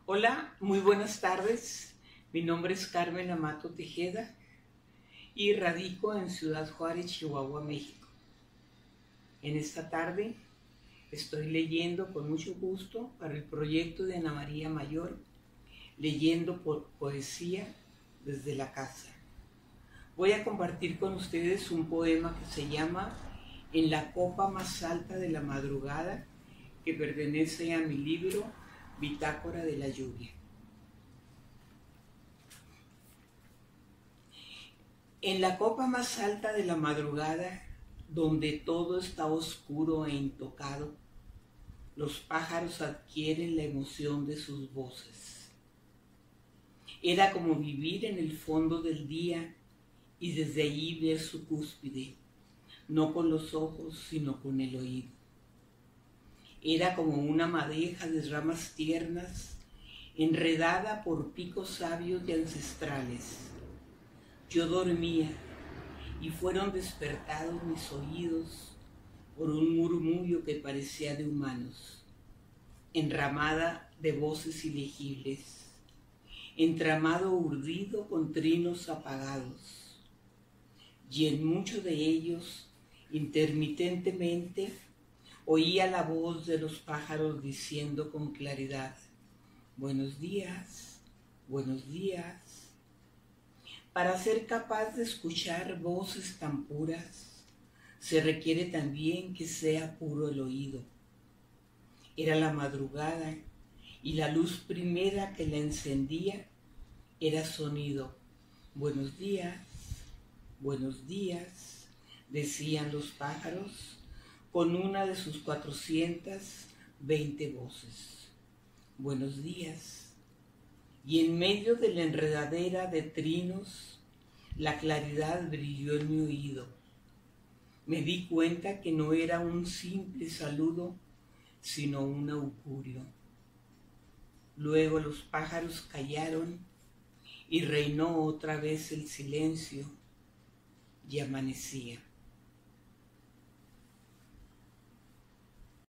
Hola, muy buenas tardes. Mi nombre es Carmen Amato Tejeda y radico en Ciudad Juárez, Chihuahua, México. En esta tarde estoy leyendo con mucho gusto para el proyecto de Ana María Mayor, leyendo por poesía desde la casa. Voy a compartir con ustedes un poema que se llama En la copa más alta de la madrugada, que pertenece a mi libro Bitácora de la lluvia. En la copa más alta de la madrugada, donde todo está oscuro e intocado, los pájaros adquieren la emoción de sus voces. Era como vivir en el fondo del día y desde allí ver su cúspide, no con los ojos, sino con el oído. Era como una madeja de ramas tiernas, enredada por picos sabios y ancestrales. Yo dormía y fueron despertados mis oídos por un murmullo que parecía de humanos, enramada de voces ilegibles, entramado urdido con trinos apagados. Y en muchos de ellos, intermitentemente, oía la voz de los pájaros diciendo con claridad: buenos días, buenos días. Para ser capaz de escuchar voces tan puras, se requiere también que sea puro el oído. Era la madrugada y la luz primera que la encendía era sonido. Buenos días, decían los pájaros con una de sus 420 voces. Buenos días. Y en medio de la enredadera de trinos, la claridad brilló en mi oído. Me di cuenta que no era un simple saludo, sino un augurio. Luego los pájaros callaron y reinó otra vez el silencio y amanecía.